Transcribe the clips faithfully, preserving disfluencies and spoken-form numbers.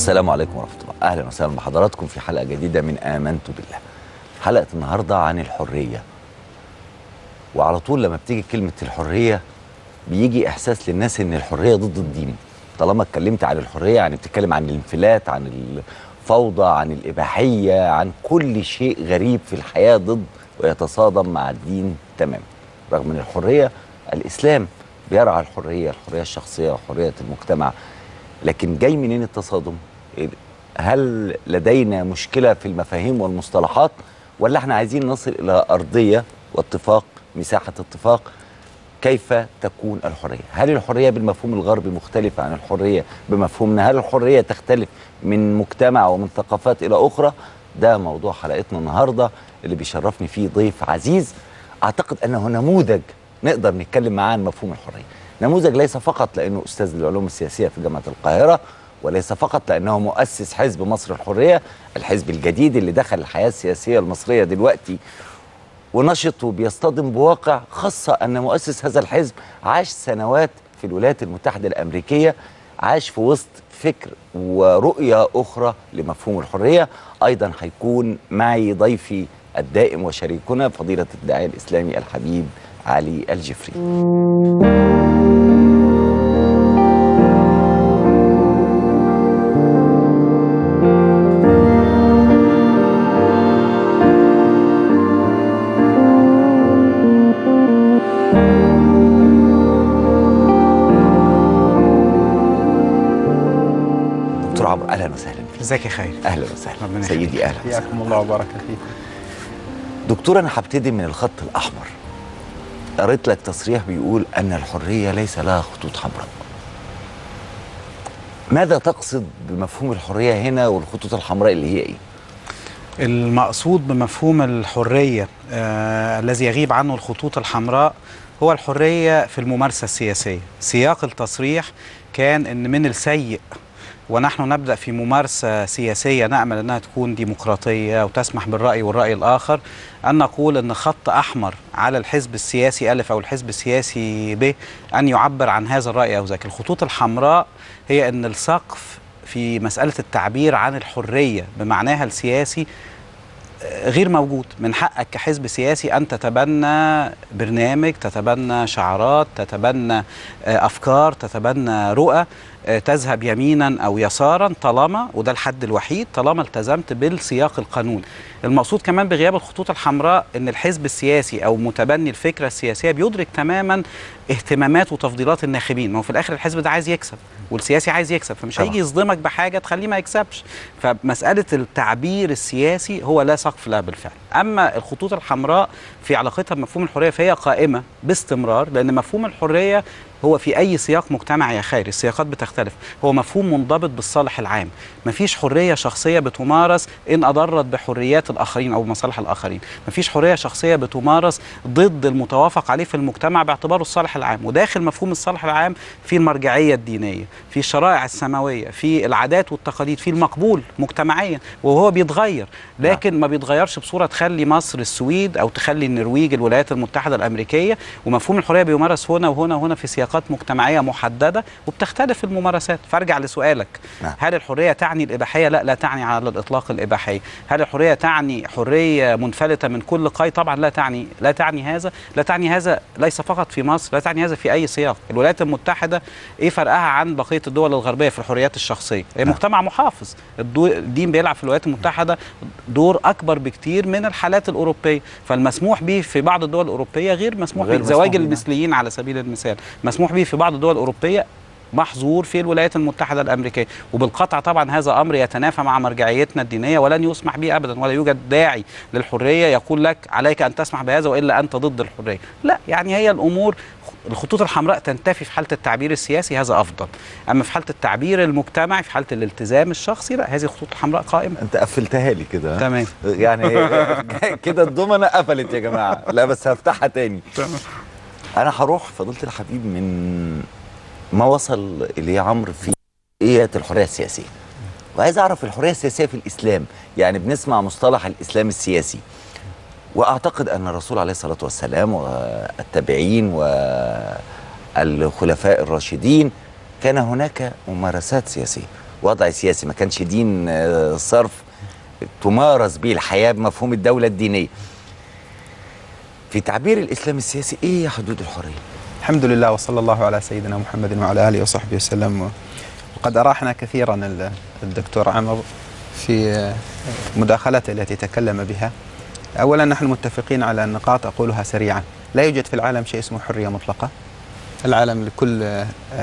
السلام عليكم ورحمة الله. أهلا وسهلا بحضراتكم في حلقة جديدة من آمنت بالله. حلقة النهاردة عن الحرية، وعلى طول لما بتيجي كلمة الحرية بيجي إحساس للناس إن الحرية ضد الدين. طالما اتكلمت عن الحرية يعني بتتكلم عن الانفلات، عن الفوضى، عن الإباحية، عن كل شيء غريب في الحياة ضد ويتصادم مع الدين تماما. رغم أن الحرية الإسلام بيرعى الحرية، الحرية الشخصية وحرية المجتمع، لكن جاي منين التصادم؟ هل لدينا مشكلة في المفاهيم والمصطلحات، ولا احنا عايزين نصل إلى أرضية واتفاق، مساحة اتفاق كيف تكون الحرية؟ هل الحرية بالمفهوم الغربي مختلفة عن الحرية بمفهومنا؟ هل الحرية تختلف من مجتمع ومن ثقافات إلى أخرى؟ ده موضوع حلقتنا النهاردة اللي بيشرفني فيه ضيف عزيز أعتقد أنه نموذج نقدر نتكلم معاه عن مفهوم الحرية. نموذج ليس فقط لأنه أستاذ العلوم السياسية في جامعة القاهرة، وليس فقط لأنه مؤسس حزب مصر الحرية، الحزب الجديد اللي دخل الحياة السياسية المصرية دلوقتي ونشط وبيصطدم بواقع، خاصة أن مؤسس هذا الحزب عاش سنوات في الولايات المتحدة الأمريكية، عاش في وسط فكر ورؤية أخرى لمفهوم الحرية. أيضا هيكون معي ضيفي الدائم وشريكنا فضيلة الداعية الإسلامي الحبيب علي الجفري. دكتور عمرو اهلا وسهلا فيك. ازيك يا خير؟ اهلا وسهلا سيدي، اهلا وسهلا. حياكم الله وبارك فيك. دكتور انا هبتدي من الخط الاحمر. قريت لك تصريح بيقول ان الحريه ليس لها خطوط حمراء. ماذا تقصد بمفهوم الحريه هنا، والخطوط الحمراء اللي هي ايه؟ المقصود بمفهوم الحريه آه الذي يغيب عنه الخطوط الحمراء هو الحريه في الممارسه السياسيه. سياق التصريح كان ان من السيء ونحن نبدأ في ممارسة سياسية نأمل أنها تكون ديمقراطية وتسمح بالرأي والرأي الآخر، أن نقول أن خط أحمر على الحزب السياسي ألف أو الحزب السياسي ب أن يعبر عن هذا الرأي أو ذاك. الخطوط الحمراء هي أن السقف في مسألة التعبير عن الحرية بمعناها السياسي غير موجود. من حقك كحزب سياسي أن تتبنى برنامج، تتبنى شعارات، تتبنى أفكار، تتبنى رؤى، تذهب يمينا أو يسارا، طالما، وده الحد الوحيد، طالما التزمت بالسياق القانون. المقصود كمان بغياب الخطوط الحمراء أن الحزب السياسي أو متبني الفكرة السياسية بيدرك تماما اهتمامات وتفضيلات الناخبين. ما هو في الآخر الحزب ده عايز يكسب والسياسي عايز يكسب، فمش هيجي يصدمك بحاجة تخليه ما يكسبش. فمسألة التعبير السياسي هو لا سقف لها بالفعل. أما الخطوط الحمراء في علاقتها بمفهوم الحرية فهي قائمة باستمرار، لأن مفهوم الحرية هو في أي سياق مجتمعي يا خير، السياقات بتختلف، هو مفهوم منضبط بالصالح العام. مفيش حرية شخصية بتمارس إن أضرت بحريات الآخرين أو مصالح الآخرين. مفيش حرية شخصية بتمارس ضد المتوافق عليه في المجتمع باعتباره الصالح العام. وداخل مفهوم الصالح العام في المرجعية الدينية، في الشرائع السماوية، في العادات والتقاليد، في المقبول مجتمعيا، وهو بيتغير، لكن ما بيتغيرش بصورة تخلي مصر السويد أو تخلي النرويج الولايات المتحدة الأمريكية. ومفهوم الحرية بيمارس هنا وهنا وهنا في سياقات مجتمعية محددة وبتختلف الممارسات. فارجع لسؤالك، هل الحرية تعني الإباحية؟ لا، لا تعني على الإطلاق الإباحية. هل الحرية تعني حرية منفلتة من كل قيد؟ طبعا لا تعني لا تعني هذا لا تعني هذا ليس فقط في مصر، لا تعني هذا في أي سياق. الولايات المتحدة إيه فرقها عن بقية الدول الغربية في الحريات الشخصية؟ هي مجتمع محافظ. الدين بيلعب في الولايات المتحدة دور أكبر بكتير من الحالات الأوروبية. فالمسموح به في بعض الدول الأوروبية غير مسموح به. زواج المثليين على سبيل المثال مسموح به في بعض الدول الأوروبية، محظور في الولايات المتحدة الأمريكية. وبالقطع طبعا هذا أمر يتنافى مع مرجعيتنا الدينية ولن يسمح به أبدا، ولا يوجد داعي للحرية يقول لك عليك أن تسمح بهذا وإلا أنت ضد الحرية. لا، يعني هي الأمور، الخطوط الحمراء تنتفي في حالة التعبير السياسي، هذا أفضل. أما في حالة التعبير المجتمعي، في حالة الالتزام الشخصي، لا، هذه الخطوط الحمراء قائمة. أنت قفلتها لي كده. تمام. يعني كده الضمنة قفلت يا جماعة. لا بس هفتحها تاني. تمام. أنا هروح فضيلة الحبيب من ما وصل إليه عمرو في إيه الحرية السياسية، وعايز أعرف الحرية السياسية في الإسلام. يعني بنسمع مصطلح الإسلام السياسي، وأعتقد أن الرسول عليه الصلاة والسلام والتابعين والخلفاء الراشدين كان هناك ممارسات سياسية، وضع سياسي، ما كانش دين صرف تمارس به الحياة بمفهوم الدولة الدينية. في تعبير الإسلام السياسي إيه هي حدود الحرية؟ الحمد لله وصلى الله على سيدنا محمد وعلى آله وصحبه وسلم. وقد أراحنا كثيرا الدكتور عمرو في مداخلته التي تكلم بها. أولا نحن متفقين على النقاط أقولها سريعا. لا يوجد في العالم شيء اسمه حرية مطلقة. العالم لكل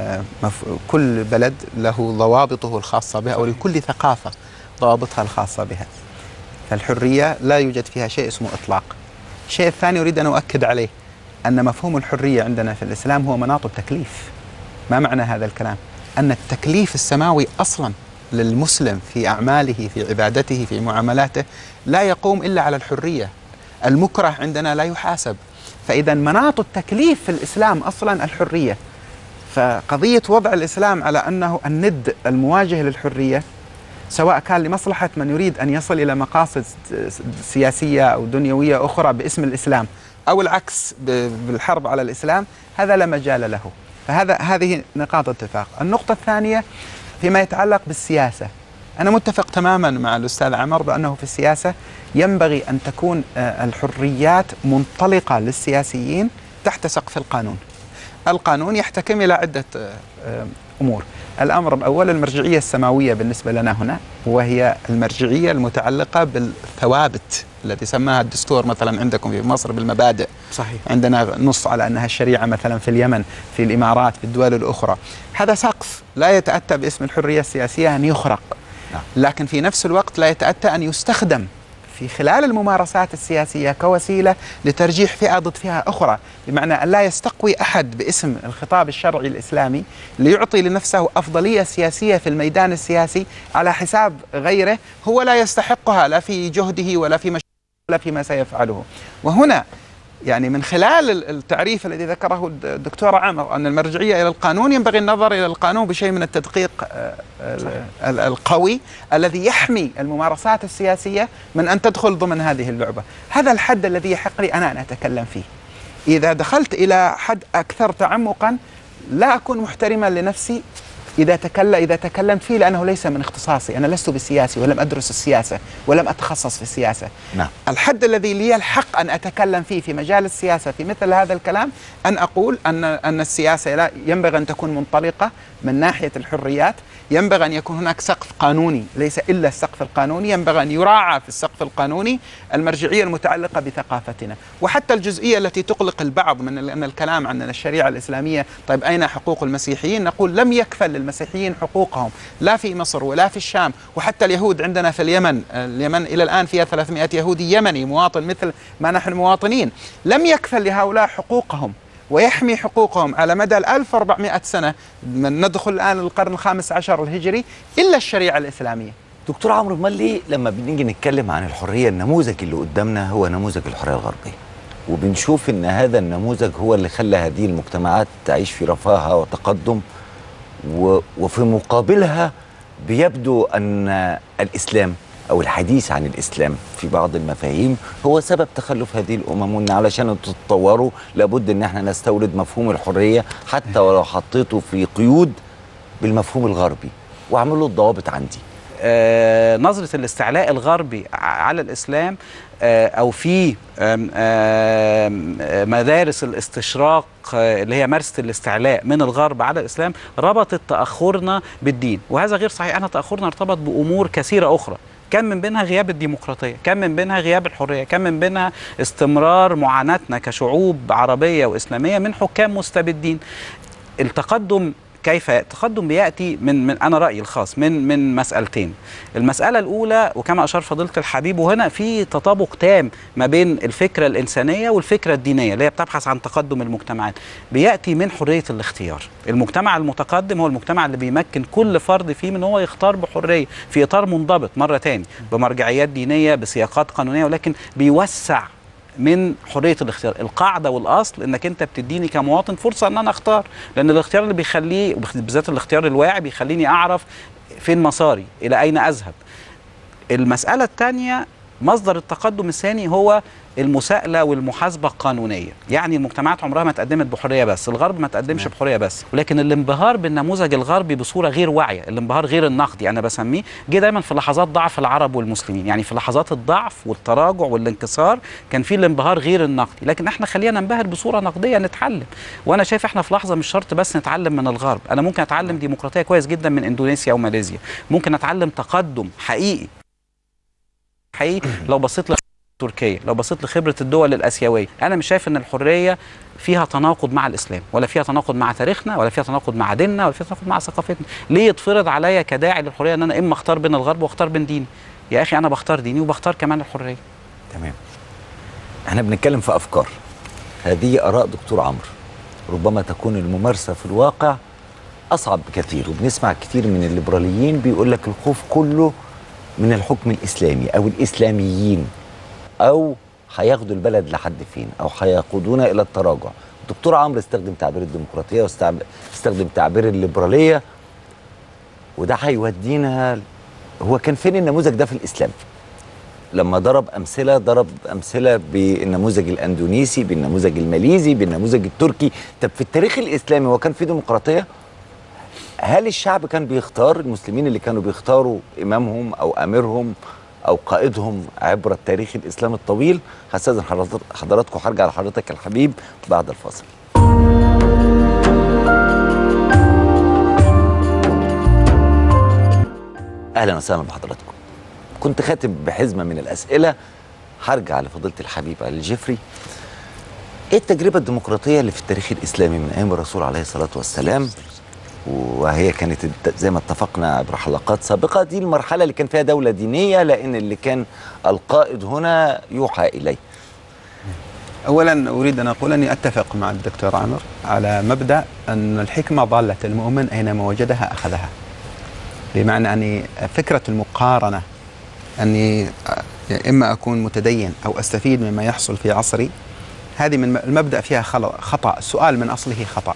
كل بلد له ضوابطه الخاصة بها، أو لكل ثقافة ضوابطها الخاصة بها. فالحرية لا يوجد فيها شيء اسمه إطلاق. الشيء الثاني أريد أن أؤكد عليه أن مفهوم الحرية عندنا في الإسلام هو مناط التكليف. ما معنى هذا الكلام؟ أن التكليف السماوي أصلا للمسلم في أعماله، في عبادته، في معاملاته لا يقوم إلا على الحرية. المكره عندنا لا يحاسب. فإذا مناط التكليف في الإسلام أصلا الحرية. فقضية وضع الإسلام على أنه الند المواجه للحرية، سواء كان لمصلحة من يريد أن يصل إلى مقاصد سياسية أو دنيوية أخرى باسم الإسلام، أو العكس بالحرب على الإسلام، هذا لا مجال له. فهذا هذه نقاط اتفاق. النقطة الثانية فيما يتعلق بالسياسة، أنا متفق تماما مع الأستاذ عمر بأنه في السياسة ينبغي أن تكون الحريات منطلقة للسياسيين تحت سقف القانون. القانون يحتكم إلى عدة أمور. الأمر الأول المرجعية السماوية بالنسبة لنا هنا، وهي المرجعية المتعلقة بالثوابت التي سماها الدستور مثلا عندكم في مصر بالمبادئ. صحيح. عندنا نص على أنها الشريعة مثلا في اليمن، في الإمارات، في الدول الأخرى. هذا سقف لا يتأتى باسم الحرية السياسية أن يخرق، لكن في نفس الوقت لا يتأتى أن يستخدم في خلال الممارسات السياسية كوسيلة لترجيح فئة ضد فئة أخرى، بمعنى أن لا يستقوي أحد باسم الخطاب الشرعي الإسلامي ليعطي لنفسه أفضلية سياسية في الميدان السياسي على حساب غيره هو لا يستحقها، لا في جهده ولا في مش... ولا فيما سيفعله. وهنا يعني من خلال التعريف الذي ذكره الدكتور عمر أن المرجعية إلى القانون، ينبغي النظر إلى القانون بشيء من التدقيق القوي الذي يحمي الممارسات السياسية من أن تدخل ضمن هذه اللعبة. هذا الحد الذي يحق لي أنا أن أتكلم فيه. إذا دخلت إلى حد أكثر تعمقا لا أكون محترما لنفسي إذا تكلم إذا تكلمت فيه، لأنه ليس من اختصاصي. أنا لست بالسياسي ولم أدرس السياسة ولم أتخصص في السياسة. نعم. الحد الذي لي الحق أن أتكلم فيه في مجال السياسة في مثل هذا الكلام أن أقول أن أن السياسة لا ينبغي أن تكون منطلقة من ناحية الحريات. ينبغي أن يكون هناك سقف قانوني، ليس إلا السقف القانوني. ينبغي أن يراعى في السقف القانوني المرجعية المتعلقة بثقافتنا. وحتى الجزئية التي تقلق البعض من أن الكلام عن الشريعة الإسلامية، طيب أين حقوق المسيحيين؟ نقول لم يكفل للمسيحيين حقوقهم لا في مصر ولا في الشام، وحتى اليهود عندنا في اليمن. اليمن إلى الآن فيها ثلاثمائة يهودي يمني مواطن مثل ما نحن مواطنين. لم يكفل لهؤلاء حقوقهم ويحمي حقوقهم على مدى ألف وأربعمائة سنة، من ندخل الآن القرن الخامس عشر الهجري، إلا الشريعة الإسلامية. دكتور عمرو، امال ليه لما بنيجي نتكلم عن الحرية النموذج اللي قدامنا هو نموذج الحرية الغربية، وبنشوف ان هذا النموذج هو اللي خلى هذه المجتمعات تعيش في رفاهة وتقدم، و... وفي مقابلها بيبدو ان الإسلام أو الحديث عن الإسلام في بعض المفاهيم هو سبب تخلف هذه الأمم، وإن علشان تتطوروا لابد إن احنا نستورد مفهوم الحرية حتى ولو حطيته في قيود بالمفهوم الغربي وعملوا الضوابط عندي. آه نظرة الاستعلاء الغربي على الإسلام آه أو في آه آه مدارس الاستشراق آه اللي هي مارسة الاستعلاء من الغرب على الإسلام ربطت تأخرنا بالدين، وهذا غير صحيح. أنا تأخرنا ارتبط بأمور كثيرة أخرى، كم من بينها غياب الديمقراطية، كم من بينها غياب الحرية، كم من بينها استمرار معاناتنا كشعوب عربية وإسلامية من حكام مستبدين. التقدم كيف التقدم بيأتي من من أنا رأيي الخاص من من مسألتين. المسألة الأولى، وكما أشار فضيلة الحبيب، وهنا في تطابق تام ما بين الفكرة الإنسانية والفكرة الدينية اللي هي بتبحث عن تقدم المجتمعات، بيأتي من حرية الاختيار. المجتمع المتقدم هو المجتمع اللي بيمكن كل فرد فيه من هو يختار بحرية في إطار منضبط، مرة تاني بمرجعيات دينية بسياقات قانونية، ولكن بيوسع من حرية الاختيار. القاعدة والأصل إنك أنت بتديني كمواطن فرصة إن أنا أختار، لأن الاختيار اللي بيخليه بالذات الاختيار الواعي بيخليني أعرف فين مساري، إلى أين أذهب. المسألة الثانية مصدر التقدم الثاني هو المساءلة والمحاسبة القانونية. يعني المجتمعات عمرها ما تقدمت بحرية بس، الغرب ما تقدمش بحرية بس، ولكن الانبهار بالنموذج الغربي بصورة غير واعية، الانبهار غير النقدي أنا بسميه، جه دايما في لحظات ضعف العرب والمسلمين. يعني في لحظات الضعف والتراجع والانكسار كان في الانبهار غير النقدي، لكن احنا خلينا ننبهر بصورة نقدية نتعلم. وأنا شايف احنا في لحظة مش شرط بس نتعلم من الغرب، أنا ممكن أتعلم ديمقراطية كويس جدا من إندونيسيا وماليزيا، ممكن أتعلم تقدم حقيقي حقيقي لو بصيت تركيا، لو بصيت لخبرة الدول الآسيوية. أنا مش شايف أن الحرية فيها تناقض مع الإسلام، ولا فيها تناقض مع تاريخنا، ولا فيها تناقض مع ديننا، ولا فيها تناقض مع ثقافتنا. ليه يتفرض عليا كداعي للحرية أن أنا إما أختار بين الغرب وأختار بين ديني؟ يا أخي أنا بختار ديني وبختار كمان الحرية. تمام. احنا بنتكلم في أفكار، هذه آراء دكتور عمرو، ربما تكون الممارسة في الواقع أصعب بكثير. وبنسمع كثير من الليبراليين بيقول لك الخوف كله من الحكم الإسلامي أو الإسلاميين، أو هياخدوا البلد لحد فين، أو هيقودونا إلى التراجع. الدكتور عمرو استخدم تعبير الديمقراطية واستخدم تعبير الليبرالية، وده هيودينا. هو كان فين النموذج ده في الإسلام؟ لما ضرب أمثلة ضرب أمثلة بالنموذج الأندونيسي، بالنموذج الماليزي، بالنموذج التركي. طب في التاريخ الإسلامي هو كان في ديمقراطية؟ هل الشعب كان بيختار؟ المسلمين اللي كانوا بيختاروا إمامهم أو أميرهم أو قائدهم عبر التاريخ الإسلامي الطويل؟ هستأذن حضراتكم، هرجع لحضرتك الحبيب بعد الفاصل. أهلا وسهلا بحضراتكم. كنت خاتم بحزمة من الأسئلة، هرجع لفضيلة الحبيب علي الجفري. إيه التجربة الديمقراطية اللي في التاريخ الإسلامي من أيام الرسول عليه الصلاة والسلام؟ وهي كانت زي ما اتفقنا عبر حلقات سابقة، دي المرحلة اللي كان فيها دولة دينية، لأن اللي كان القائد هنا يوحى إليه. أولا أريد أن أقول أني أتفق مع الدكتور عمرو على مبدأ أن الحكمة ضالة المؤمن أينما وجدها أخذها. بمعنى أني فكرة المقارنة أني إما أكون متدين أو أستفيد مما يحصل في عصري، هذه من المبدأ فيها خطأ، السؤال من أصله خطأ.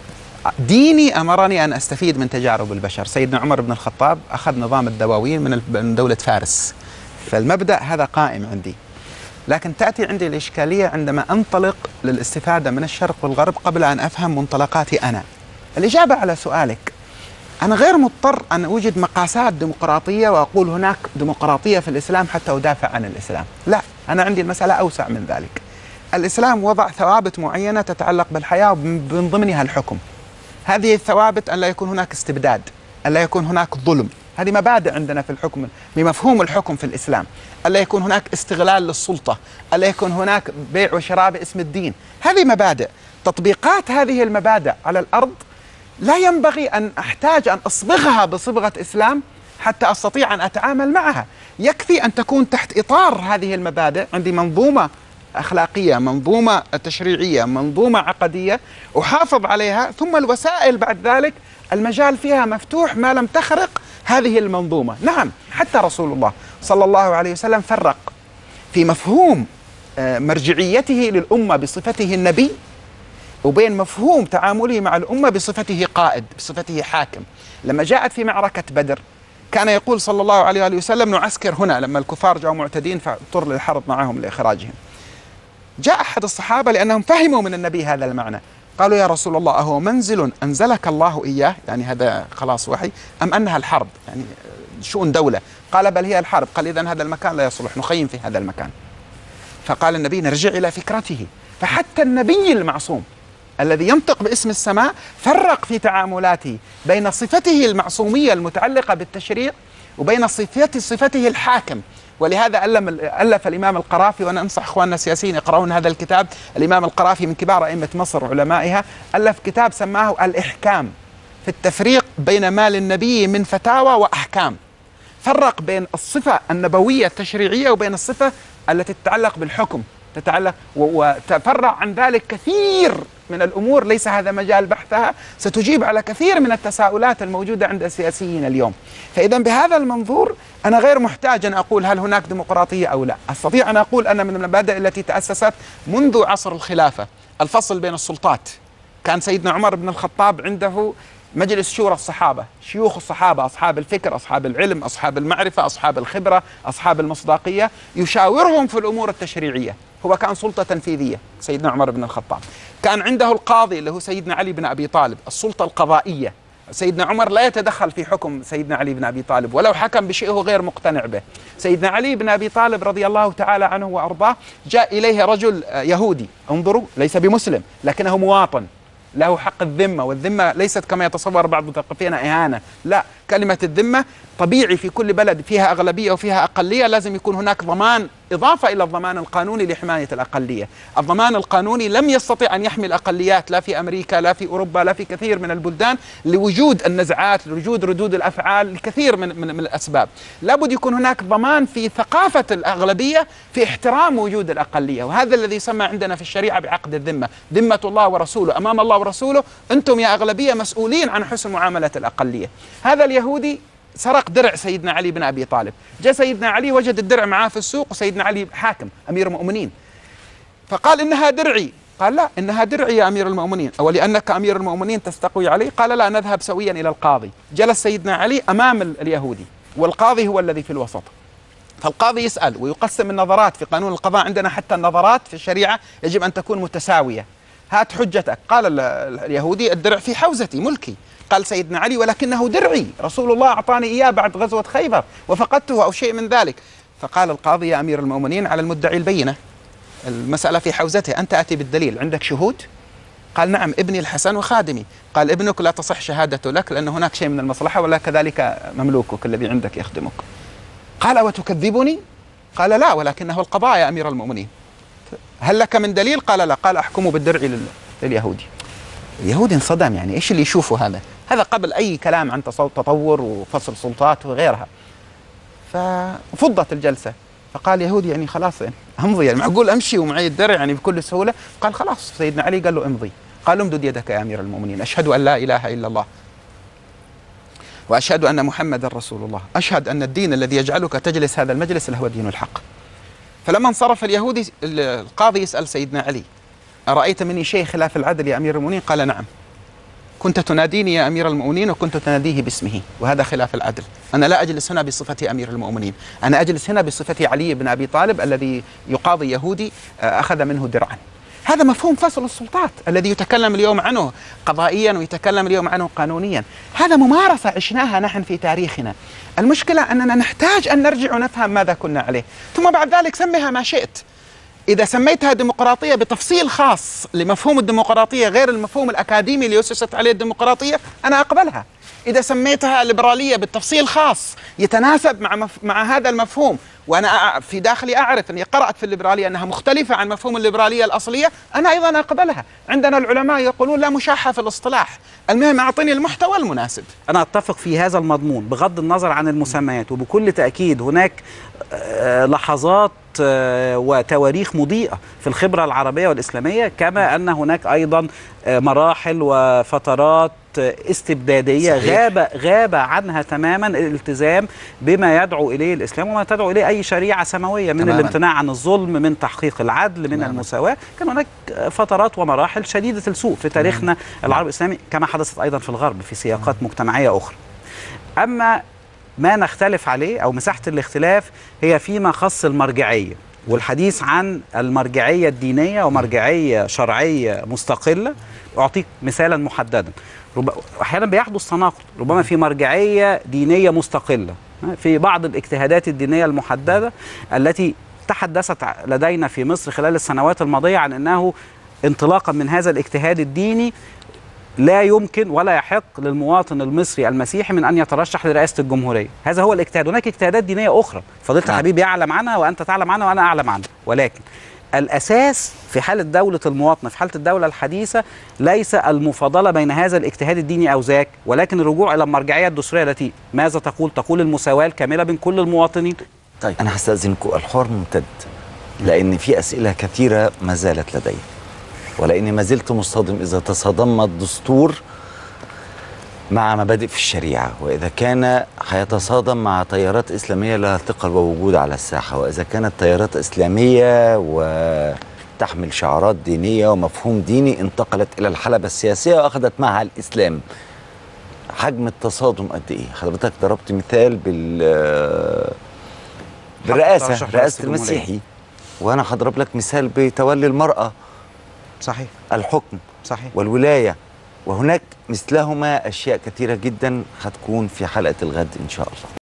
ديني أمرني أن أستفيد من تجارب البشر. سيدنا عمر بن الخطاب أخذ نظام الدواوين من دولة فارس، فالمبدأ هذا قائم عندي. لكن تأتي عندي الإشكالية عندما أنطلق للاستفادة من الشرق والغرب قبل أن أفهم منطلقاتي أنا. الإجابة على سؤالك، أنا غير مضطر أن أوجد مقاسات ديمقراطية وأقول هناك ديمقراطية في الإسلام حتى أدافع عن الإسلام. لا، أنا عندي المسألة أوسع من ذلك. الإسلام وضع ثوابت معينة تتعلق بالحياة ومن ضمنها الحكم. هذه الثوابت أن لا يكون هناك استبداد، أن لا يكون هناك ظلم، هذه مبادئ عندنا في الحكم بمفهوم الحكم في الإسلام. أن لا يكون هناك استغلال للسلطة، أن لا يكون هناك بيع وشراء باسم الدين. هذه مبادئ. تطبيقات هذه المبادئ على الأرض لا ينبغي أن أحتاج أن أصبغها بصبغة إسلام حتى أستطيع أن أتعامل معها. يكفي أن تكون تحت إطار هذه المبادئ عندي منظومة أخلاقية، منظومة تشريعية، منظومة عقدية أحافظ عليها، ثم الوسائل بعد ذلك المجال فيها مفتوح ما لم تخرق هذه المنظومة. نعم، حتى رسول الله صلى الله عليه وسلم فرق في مفهوم مرجعيته للأمة بصفته النبي، وبين مفهوم تعامله مع الأمة بصفته قائد، بصفته حاكم. لما جاءت في معركة بدر كان يقول صلى الله عليه وسلم نعسكر هنا، لما الكفار جاءوا معتدين فاضطر للحرب معهم لإخراجهم. جاء أحد الصحابة لأنهم فهموا من النبي هذا المعنى، قالوا يا رسول الله أهو منزل أنزلك الله إياه، يعني هذا خلاص وحي، أم أنها الحرب يعني شؤون دولة؟ قال بل هي الحرب. قال إذن هذا المكان لا يصلح، نخيم في هذا المكان. فقال النبي نرجع إلى فكرته. فحتى النبي المعصوم الذي ينطق باسم السماء فرق في تعاملاته بين صفته المعصومية المتعلقة بالتشريع وبين صفته صفته الحاكم. ولهذا ألف الإمام القرافي، وأنا أنصح إخواننا السياسيين يقرؤون هذا الكتاب. الإمام القرافي من كبار أئمة مصر وعلمائها، ألف كتاب سماه الإحكام في التفريق بين ما للنبي من فتاوى وأحكام. فرق بين الصفة النبوية التشريعية وبين الصفة التي تتعلق بالحكم، تتعلق وتفرع عن ذلك كثير من الأمور ليس هذا مجال بحثها، ستجيب على كثير من التساؤلات الموجودة عند السياسيين اليوم. فإذا بهذا المنظور أنا غير محتاج أن أقول هل هناك ديمقراطية أو لا. أستطيع أن أقول أن من المبادئ التي تأسست منذ عصر الخلافة الفصل بين السلطات. كان سيدنا عمر بن الخطاب عنده مجلس شورى الصحابة، شيوخ الصحابة، أصحاب الفكر، أصحاب العلم، أصحاب المعرفة، أصحاب الخبرة، أصحاب المصداقية، يشاورهم في الأمور التشريعية. هو كان سلطة تنفيذية سيدنا عمر بن الخطاب. كان عنده القاضي اللي هو سيدنا علي بن أبي طالب، السلطة القضائية. سيدنا عمر لا يتدخل في حكم سيدنا علي بن أبي طالب ولو حكم بشيء هو غير مقتنع به. سيدنا علي بن أبي طالب رضي الله تعالى عنه وأرضاه جاء إليه رجل يهودي، انظروا، ليس بمسلم لكنه مواطن له حق الذمة، والذمة ليست كما يتصور بعض المثقفين إهانة، لا، كلمة الذمة طبيعي في كل بلد فيها أغلبية وفيها أقلية لازم يكون هناك ضمان إضافة إلى الضمان القانوني لحماية الأقلية. الضمان القانوني لم يستطع أن يحمي الأقليات لا في أمريكا لا في أوروبا لا في كثير من البلدان لوجود النزعات، لوجود ردود الأفعال، لكثير من, من, من الأسباب. لابد يكون هناك ضمان في ثقافة الأغلبية في احترام وجود الأقلية، وهذا الذي يسمى عندنا في الشريعة بعقد الذمة، ذمة الله ورسوله، أمام الله ورسوله أنتم يا أغلبية مسؤولين عن حسن معاملة الأقلية. هذا اليهودي سرق درع سيدنا علي بن أبي طالب، جاء سيدنا علي وجد الدرع معاه في السوق، وسيدنا علي حاكم أمير المؤمنين، فقال إنها درعي. قال لا، إنها درعي يا أمير المؤمنين، ولأنك أمير المؤمنين تستقوي علي؟ قال لا، نذهب سويا إلى القاضي. جلس سيدنا علي أمام اليهودي والقاضي هو الذي في الوسط، فالقاضي يسأل ويقسم النظرات. في قانون القضاء عندنا حتى النظرات في الشريعة يجب أن تكون متساوية. هات حجتك. قال اليهودي الدرع في حوزتي ملكي. قال سيدنا علي ولكنه درعي، رسول الله أعطاني إياه بعد غزوة خيبر وفقدته أو شيء من ذلك. فقال القاضي يا أمير المؤمنين على المدعي البينة، المسألة في حوزته، أنت أتي بالدليل، عندك شهود؟ قال نعم، ابني الحسن وخادمي. قال ابنك لا تصح شهادته لك لأن هناك شيء من المصلحة، ولا كذلك مملوكك الذي عندك يخدمك. قال وتكذبني؟ قال لا، ولكنه القضاء يا أمير المؤمنين. هل لك من دليل؟ قال لا. قال أحكم بالدرع لليهودي. اليهودي انصدم، يعني إيش اللي يشوفه هذا؟ هذا قبل أي كلام عن تطور وفصل سلطات وغيرها. ففضت الجلسة، فقال يهودي يعني خلاص امضي، يعني معقول أمشي ومعي الدرع يعني بكل سهولة؟ قال خلاص. سيدنا علي قال له امضي. قال امدد يدك يا أمير المؤمنين، أشهد أن لا إله إلا الله وأشهد أن محمد رسول الله، أشهد أن الدين الذي يجعلك تجلس هذا المجلس هو دين الحق. فلما انصرف اليهودي القاضي يسأل سيدنا علي أرأيت مني شيء خلاف العدل يا أمير المؤمنين؟ قال نعم، كنت تناديني يا أمير المؤمنين وكنت تناديه باسمه، وهذا خلاف العدل. أنا لا أجلس هنا بصفتي أمير المؤمنين، أنا أجلس هنا بصفتي علي بن أبي طالب الذي يقاضي يهودي أخذ منه درعا. هذا مفهوم فصل السلطات الذي يتكلم اليوم عنه قضائيا ويتكلم اليوم عنه قانونيا. هذا ممارسة عشناها نحن في تاريخنا. المشكلة أننا نحتاج أن نرجع ونفهم ماذا كنا عليه، ثم بعد ذلك سميها ما شئت. إذا سميتها ديمقراطية بتفصيل خاص لمفهوم الديمقراطية غير المفهوم الأكاديمي اللي أسست عليه الديمقراطية، أنا أقبلها. إذا سميتها ليبرالية بالتفصيل خاص يتناسب مع مف... مع هذا المفهوم، وأنا في داخلي أعرف أني قرأت في الليبرالية أنها مختلفة عن مفهوم الليبرالية الأصلية، أنا أيضا أقبلها. عندنا العلماء يقولون لا مشاحة في الاصطلاح، المهم أعطني المحتوى المناسب. أنا أتفق في هذا المضمون بغض النظر عن المسميات، وبكل تأكيد هناك لحظات وتواريخ مضيئة في الخبرة العربية والإسلامية، كما أن هناك أيضا مراحل وفترات استبدادية غاب غاب عنها تماما الالتزام بما يدعو إليه الإسلام وما تدعو إليه أي شريعة سماوية من تماماً. الامتناع عن الظلم، من تحقيق العدل، من تماماً. المساواة. كان هناك فترات ومراحل شديدة السوء في تاريخنا العربي الإسلامي، كما حدثت أيضا في الغرب في سياقات مجتمعية أخرى. أما ما نختلف عليه أو مساحة الاختلاف هي فيما خص المرجعية، والحديث عن المرجعية الدينية ومرجعية شرعية مستقلة. أعطيك مثالا محددا، أحيانا بيحدث تناقض ربما في مرجعية دينية مستقلة في بعض الاجتهادات الدينية المحددة التي تحدثت لدينا في مصر خلال السنوات الماضية عن أنه انطلاقا من هذا الاجتهاد الديني لا يمكن ولا يحق للمواطن المصري المسيحي من أن يترشح لرئاسة الجمهورية. هذا هو الاجتهاد. هناك اجتهادات دينية أخرى فضيلة الحبيب يعلم عنها وأنت تعلم عنها وأنا أعلم عنها، ولكن الأساس في حالة دولة المواطنة في حالة الدولة الحديثة ليس المفاضلة بين هذا الاجتهاد الديني أو ذاك، ولكن الرجوع إلى المرجعية الدستورية التي ماذا تقول؟ تقول المساواة الكاملة بين كل المواطنين. طيب أنا هستأذنكم، الحوار ممتد لأن في أسئلة كثيرة ما زالت لدي، ولأني ما زلت مصطدم إذا تصادم الدستور مع مبادئ في الشريعة، وإذا كان هيتصادم مع تيارات إسلامية لها ثقل ووجود على الساحة، وإذا كانت تيارات إسلامية وتحمل شعارات دينية ومفهوم ديني انتقلت إلى الحلبة السياسية وأخذت معها الإسلام. حجم التصادم قد ايه؟ حضرتك ضربت مثال بال بالرئاسه، رئاسه المسيحي، وانا هضرب لك مثال بتولي المراه صحيح الحكم صحيح والولايه، وهناك مثلهما اشياء كثيره جدا هتكون في حلقه الغد ان شاء الله.